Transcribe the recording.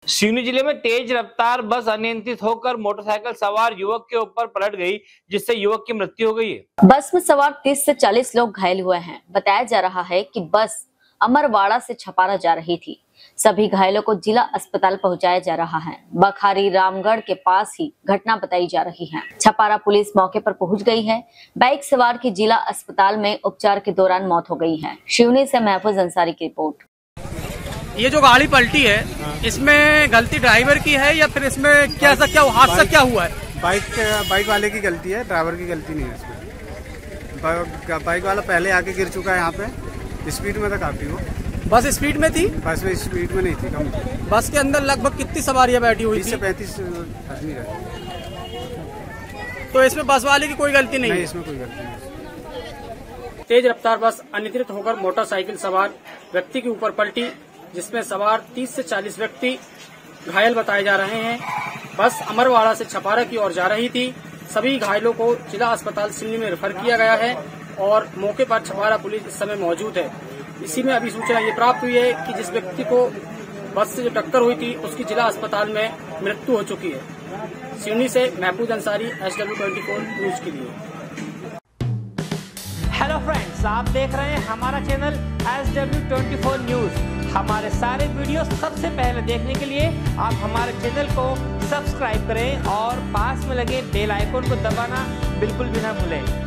सिवनी जिले में तेज रफ्तार बस अनियंत्रित होकर मोटरसाइकिल सवार युवक के ऊपर पलट गई, जिससे युवक की मृत्यु हो गई है। बस में सवार 30 से 40 लोग घायल हुए हैं। बताया जा रहा है कि बस अमरवाड़ा से छपारा जा रही थी। सभी घायलों को जिला अस्पताल पहुंचाया जा रहा है। बखारी रामगढ़ के पास ही घटना बताई जा रही है। छपारा पुलिस मौके पर पहुंच गई है। बाइक सवार की जिला अस्पताल में उपचार के दौरान मौत हो गई है। शिवनी से महफूज अंसारी की रिपोर्ट। ये जो गाड़ी पलटी है, इसमें गलती ड्राइवर की है या फिर इसमें क्या हादसा क्या हुआ है? बाइक वाले की गलती है, ड्राइवर की गलती नहीं है इसमें। बाइक वाला पहले आके गिर चुका है। यहाँ पे स्पीड में था काफी वो। बस स्पीड में थी? बस में स्पीड में नहीं थी, कम थी। बस के अंदर लगभग कितनी सवारियां बैठी हुई थी? 30 से 35 आदमी रहते। तो इसमें बस वाले की कोई गलती नहीं है? इसमें कोई गलती नहीं। तेज रफ्तार बस अनियंत्रित होकर मोटरसाइकिल सवार व्यक्ति के ऊपर पलटी, जिसमें सवार 30 से 40 व्यक्ति घायल बताए जा रहे हैं। बस अमरवाड़ा से छपारा की ओर जा रही थी। सभी घायलों को जिला अस्पताल सिवनी में रेफर किया गया है और मौके पर छपारा पुलिस इस समय मौजूद है। इसी में अभी सूचना ये प्राप्त हुई है कि जिस व्यक्ति को बस से जो टक्कर हुई थी उसकी जिला अस्पताल में मृत्यु हो चुकी है। सिवनी से महफूज अंसारी, SW24 न्यूज के लिए। हेलो फ्रेंड्स, आप देख रहे हैं हमारा चैनल SW24 न्यूज। हमारे सारे वीडियो सबसे पहले देखने के लिए आप हमारे चैनल को सब्सक्राइब करें और पास में लगे बेल आइकन को दबाना बिल्कुल भी ना भूलें।